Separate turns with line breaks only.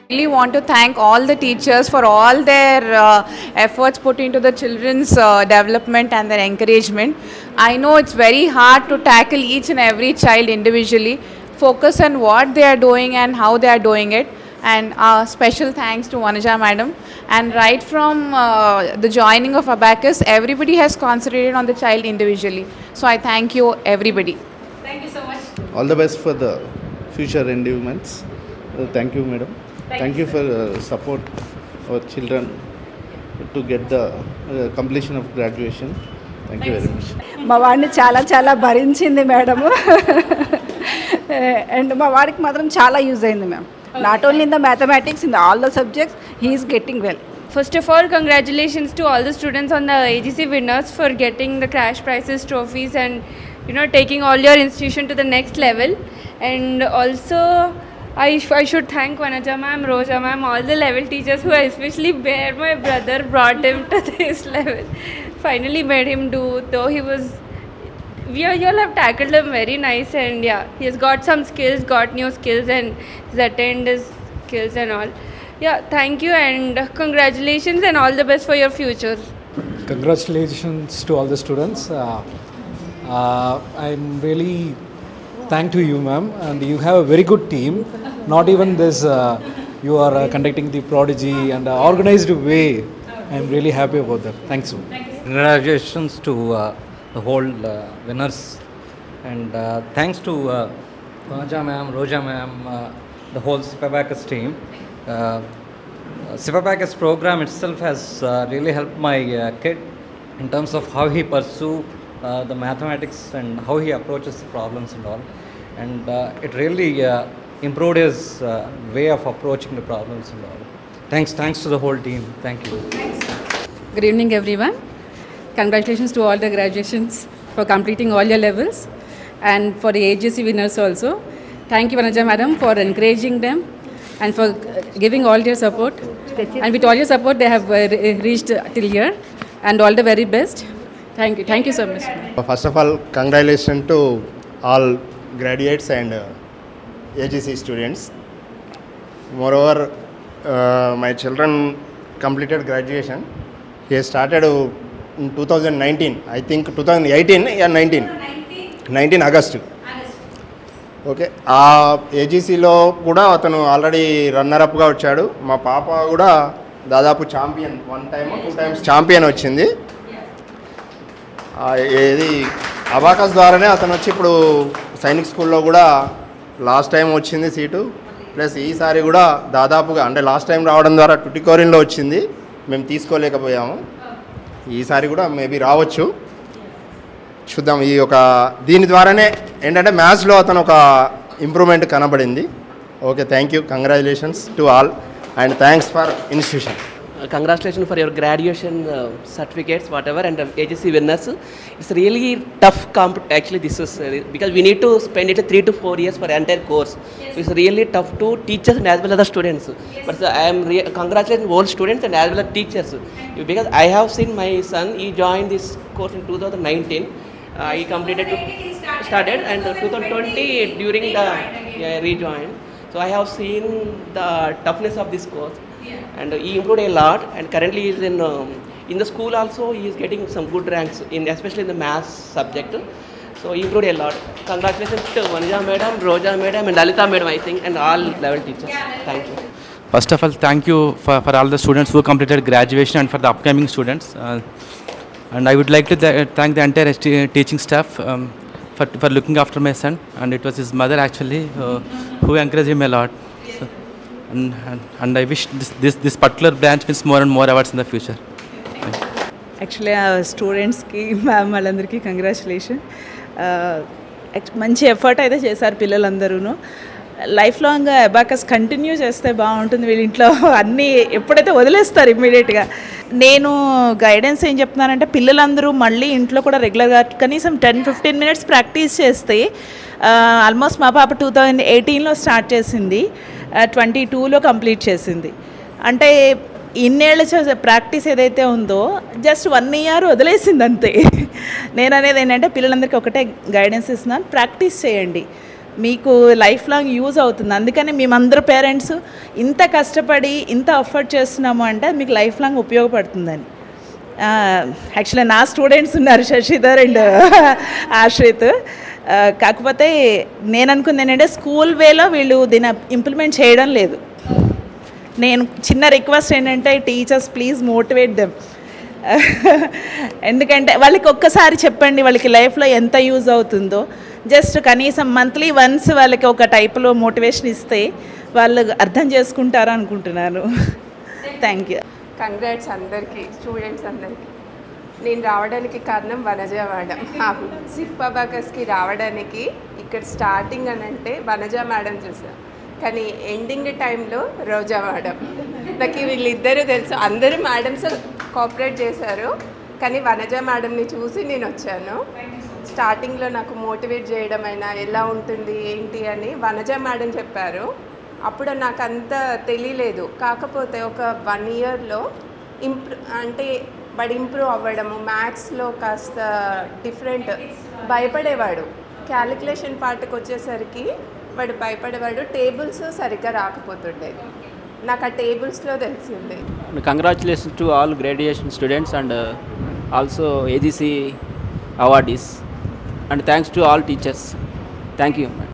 Really want to thank all the teachers for all their efforts put into the children's development and their encouragement. I know it's very hard to tackle each and every child individually, focus on what they are doing and how they are doing it. And special thanks to Vanaja madam. And right from the joining of Abacus, everybody has concentrated on the child individually. So I thank you everybody.
Thank you so much.
All the best for the future endeavors. Thank you, madam. Thank you for support our children to get the completion of graduation. Thank you very much.
మా వాడిని చాలా భరించింది madam and మా వాడికి మాత్రం చాలా use అయింది ma'am. Not only in the mathematics, in all the subjects he is getting well.
First of all, congratulations to all the students on the AGC winners for getting the cash prizes, trophies, and taking all your institution to the next level. And also, I should thank Vanaja ma'am, Roja ma'am, all the level teachers who especially where my brother brought him to this level. Finally made him do, though he was. We all have tackled him very nice, and yeah, he has got some skills, got new skills, and he's attained his skills and all. Yeah, thank you and congratulations and all the best for your future.
Congratulations to all the students. I'm really thank to you, ma'am, and you have a very good team. Not even this, you are conducting the prodigy and organized way. I'm really happy about that. Thanks.
Congratulations to the whole winners, and thanks to Vanaja ma'am, Roja ma'am, the whole Abacus team. Abacus program itself has really helped my kid in terms of how he pursue the mathematics and how he approaches the problems and all, and it really improved his way of approaching the problems and all. Thanks to the whole team. Thank you.
Good evening everyone. Congratulations to all the graduations for completing all your levels, and for the AGC winners also. Thank you Vanaja madam for encouraging them and for giving all their support, and with all your support they have reached till here, and all the very best. Thank you so much.
First of all, congratulations to all graduates and AGC students. Moreover, my children completed graduation. He started in 2019, I think 2018 or 19 August. Okay, ఆ ఏజీసీలో కూడా అతను already రన్నరప్గా వచ్చాడు. మా పాప కూడా దాదాపు champion 1 time 2 times champion వచ్చింది. ఏది అబాకస్ ద్వారానే అతను వచ్చి ఇప్పుడు సైనిక్ స్కూల్లో కూడా లాస్ట్ టైం వచ్చింది సీటు, ప్లస్ ఈసారి కూడా దాదాపుగా అంటే లాస్ట్ టైం రావడం ద్వారా టుటికోరిన్లో వచ్చింది, మేము తీసుకోలేకపోయాము. ఈసారి కూడా మేబీ రావచ్చు, చూద్దాం. దీని ద్వారానే ఏంటంటే మ్యాథ్స్లో అతను ఒక ఇంప్రూవ్మెంట్ కనబడింది. Okay, thank you, congratulations to all and thanks for institution.
Congratulations for your graduation certificates, whatever, and AGC winners. It's really tough actually this is because we need to spend it 3 to 4 years for entire course. Yes. So it's really tough to teachers and as well as the students. Yes. But I am congratulating all students and as well as teachers because I have seen my son, he joined this course in 2019. He completed started and 2020 during the rejoined. So I have seen the toughness of this course. And he improved a lot, and currently he is in the school also. He is getting some good ranks especially in the maths subject. So he improved a lot. Congratulations to Vanaja madam, Roja madam, and Lalita madam, I think, and all level teachers. Thank you.
First of all, thank you for all the students who completed graduation and for the upcoming students. And I would like to thank the entire teaching staff for looking after my son. And it was his mother actually who encouraged him a lot. And I wish this particular branch wins more and more awards in the future.
Actually ఆ స్టూడెంట్స్కి ma'am వాళ్ళందరికీ congratulation. మంచి effort అయితే చేశారు పిల్లలందరూ. Life long abacus continue చేస్తే బాగుంటుంది. వీళ్ళ ఇంట్లో అన్నీ ఎప్పుడైతే వదిలేస్తారు ఇమ్మీడియట్గా. నేను గైడెన్స్ ఏం చెప్తున్నానంటే పిల్లలందరూ మళ్ళీ ఇంట్లో కూడా రెగ్యులర్గా కనీసం 10-15 minutes ప్రాక్టీస్ చేస్తే, ఆల్మోస్ట్ మా పాప 2018లో స్టార్ట్ చేసింది, 22లో కంప్లీట్ చేసింది. అంటే ఇన్నేళ్ళ ప్రాక్టీస్ ఏదైతే ఉందో జస్ట్ 1 year వదిలేసింది అంతే. నేను అనేది ఏంటంటే పిల్లలందరికీ ఒకటే గైడెన్స్ ఇస్తున్నాను, ప్రాక్టీస్ చేయండి. మీకు లైఫ్ లాంగ్ యూజ్ అవుతుంది. అందుకని మేమందరూ పేరెంట్స్ ఇంత కష్టపడి ఇంత ఎఫర్ట్ చేస్తున్నాము అంటే మీకు లైఫ్ లాంగ్ ఉపయోగపడుతుందని. యాక్చువల్లీ నా స్టూడెంట్స్ ఉన్నారు శశిధర్ అండ్ ఆశ్రిత్. కాకపోతే నేను అనుకుంది ఏంటంటే స్కూల్ వేలో వీళ్ళు దీన్ని ఇంప్లిమెంట్ చేయడం లేదు. నేను చిన్న రిక్వెస్ట్ ఏంటంటే టీచర్స్ ప్లీజ్ మోటివేట్ దెమ్. ఎందుకంటే వాళ్ళకి ఒక్కసారి చెప్పండి వాళ్ళకి లైఫ్లో ఎంత యూజ్ అవుతుందో. జస్ట్ కనీసం మంత్లీ వన్స్ వాళ్ళకి ఒక టైప్లో మోటివేషన్ ఇస్తే వాళ్ళు అర్థం చేసుకుంటారు అనుకుంటున్నాను. Thank you.
కంగ్రాట్స్ అందరికీ, స్టూడెంట్స్ అందరికీ. నేను రావడానికి కారణం వనజ మేడం. సిప్ అబాకస్కి రావడానికి ఇక్కడ స్టార్టింగ్ అని అంటే వనజ మేడం చూసాను, కానీ ఎండింగ్ టైంలో రోజా మేడం. నాకు వీళ్ళిద్దరూ తెలుసు, అందరూ మేడమ్స్ కోఆపరేట్ చేశారు, కానీ వనజ మేడంని చూసి నేను వచ్చాను. స్టార్టింగ్లో నాకు మోటివేట్ చేయడం అయినా ఎలా ఉంటుంది ఏంటి అని వనజ మేడం చెప్పారు. అప్పుడు నాకు అంత తెలియలేదు. కాకపోతే ఒక 1 ఇయర్లో అంటే వాడు ఇంప్రూవ్ అవ్వడము, మ్యాథ్స్లో కాస్త డిఫరెంట్. భయపడేవాడు, క్యాలిక్యులేషన్ పార్ట్కి వచ్చేసరికి వాడు భయపడేవాడు, టేబుల్స్ సరిగ్గా రాకపోతుండేది. నాకు ఆ టేబుల్స్లో తెలిసింది.
Congratulations to all graduation students and also AGC awardees, and thanks to all teachers. Thank you.